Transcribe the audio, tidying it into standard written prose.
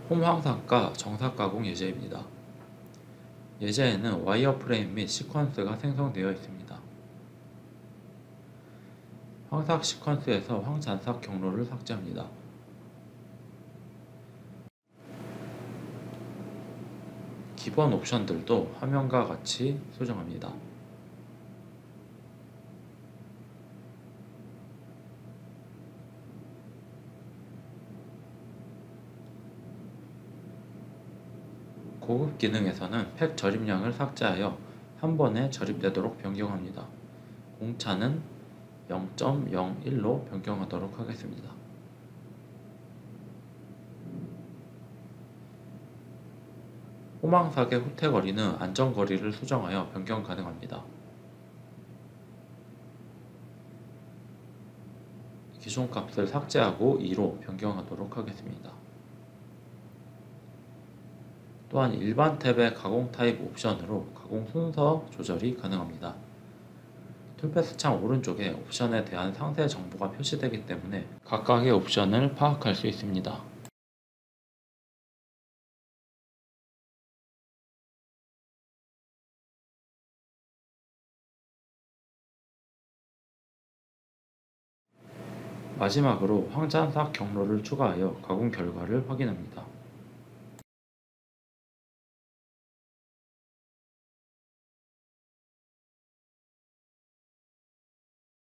홈 황삭과 정삭 가공 예제입니다. 예제에는 와이어프레임 및 시퀀스가 생성되어 있습니다. 황삭 시퀀스에서 황잔삭 경로를 삭제합니다. 기본 옵션들도 화면과 같이 수정합니다. 고급 기능에서는 팩 절입량을 삭제하여 한 번에 절입되도록 변경합니다. 공차는 0.01로 변경하도록 하겠습니다. 호망삭의 후퇴거리는 안전거리를 수정하여 변경 가능합니다. 기존 값을 삭제하고 2로 변경하도록 하겠습니다. 또한 일반 탭의 가공 타입 옵션으로 가공 순서 조절이 가능합니다. 툴패스 창 오른쪽에 옵션에 대한 상세 정보가 표시되기 때문에 각각의 옵션을 파악할 수 있습니다. 마지막으로 황잔삭 경로를 추가하여 가공 결과를 확인합니다.